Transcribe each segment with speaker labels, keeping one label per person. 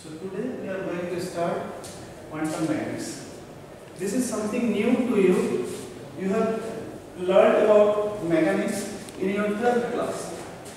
Speaker 1: So today we are going to start quantum mechanics. This is something new to you. You have learned about mechanics in your 12th class.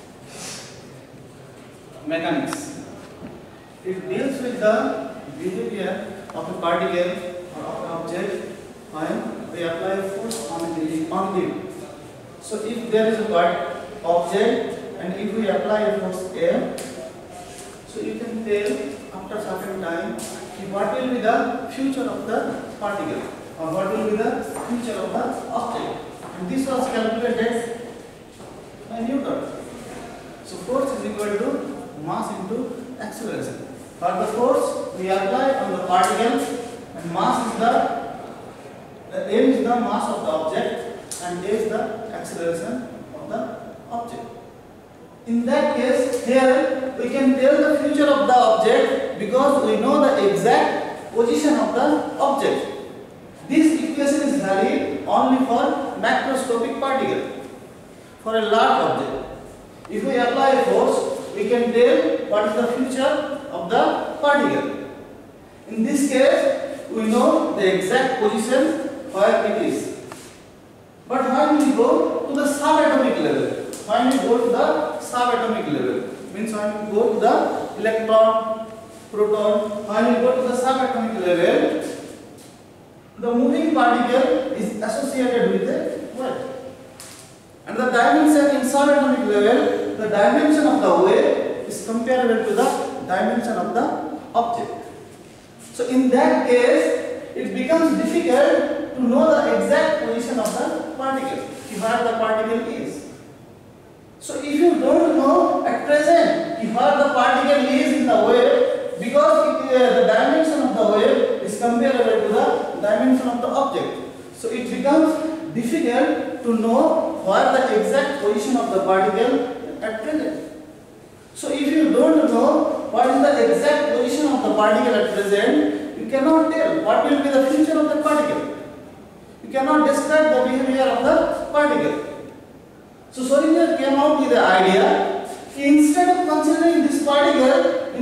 Speaker 1: Mechanics. It deals with the behavior of a particle or of an object when we apply a force on it. So if there is a object and if we apply a force F, so you can tell after certain time what will be the future of the particle or what will be the future of the object. And this was calculated by Newton. So force is equal to mass into acceleration. For the force we apply on the particle, and mass is the m is the mass of the object and a is the acceleration of the object. In that case, here we can tell the future of the object because we know the exact position of the object. This equation is valid only for macroscopic particle. For a large object, if we apply a force, we can tell what is the future of the particle. In this case, we know the exact position where it is. But when we go to the subatomic level, when we go to the subatomic level, means when we go to the electron, proton, when we go to the subatomic level, the moving particle is associated with a wave. And the dimension in subatomic level, the dimension of the wave is comparable to the dimension of the object. So in that case, it becomes difficult to know the exact position of the particle, where the particle is. So if you don't know at present where the particle is in the wave, because the dimension of the wave is comparable to the dimension of the object, so it becomes difficult to know where the exact position of the particle at present. So if you don't know what is the exact position of the particle at present, you cannot tell what will be the future of the particle. You cannot describe the behavior of the particle. So Schrödinger came out with the idea, instead of considering this particle,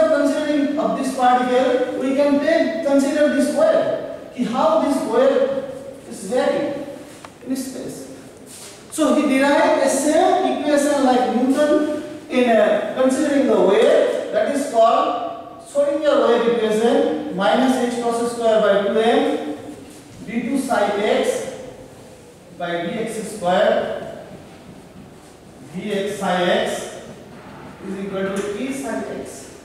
Speaker 1: we can consider this wave. How this wave is varying in space. So he derived a same equation like Newton in considering the wave, that is called Schrödinger wave equation, minus h cos square by 2m d2 psi x by dx square dx psi x is equal to e psi x.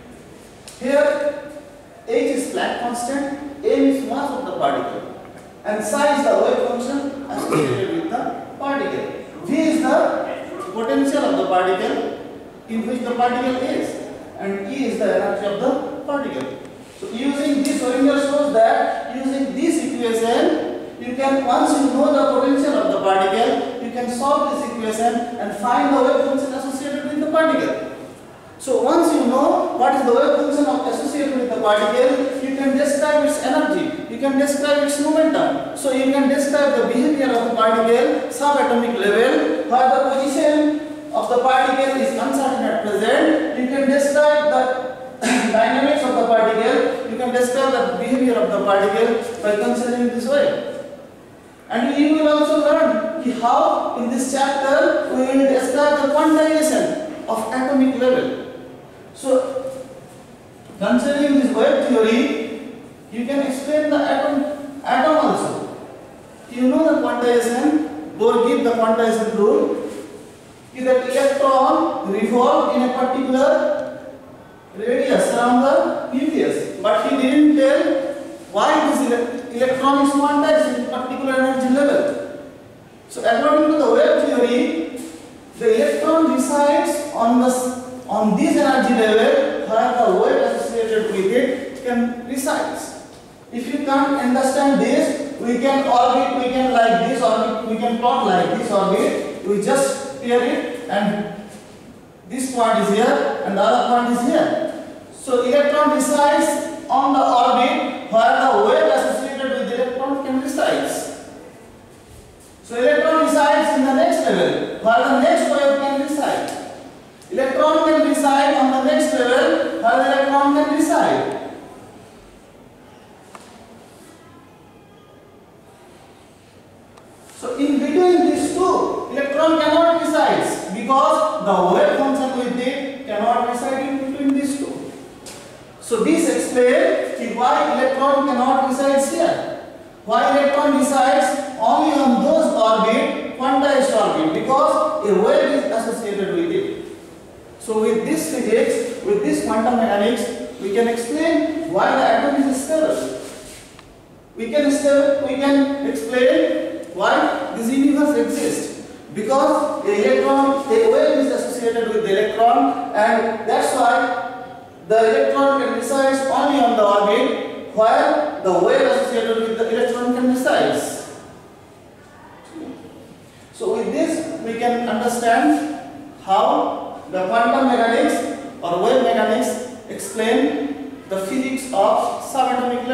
Speaker 1: Here h is Planck constant, m is mass of the particle, and psi is the wave function associated with the particle. V is the potential of the particle in which the particle is, and E is the energy of the particle. So using this, Schrödinger shows that using this equation, you can, once you know the potential of the particle, you can solve this equation and find the wave function associated with the particle. So once you know what is the wave function associated with the particle, you can describe its energy, you can describe its momentum. So you can describe the behavior of the particle subatomic level, where the position of the particle is uncertain at present. You can describe the dynamics of the particle, you can describe the behavior of the particle by considering this way. And you will also learn how in this chapter we will describe the quantization of atomic level. So considering this wave theory, you can explain the atom also. You know the quantization, go give the quantization rule. That electron revolve in a particular radius around the nucleus, but he didn't tell why this electron is quantized in particular energy level. So according to the wave theory, the electron resides on this energy level where the wave associated with it can reside. If you can't understand this, we can orbit, we can like this orbit, we can plot like this orbit. We just clear it, and this point is here and the other point is here. So electron resides on the orbit where the wave associated with the electron can reside. So electron resides in the next level where the next wave can reside. Electron can reside on the next level where the electron can reside. So this explains why electron cannot reside here. Why electron resides only on those orbit, quantized orbit, because a wave is associated with it. So with this physics, with this quantum mechanics, we can explain why the atom is stable. We can explain why this universe exists, because a wave is associated with the electron, and that's why the electron can reside only on the orbit, while the wave associated with the electron can reside. So with this we can understand how the quantum mechanics or wave mechanics explain the physics of subatomic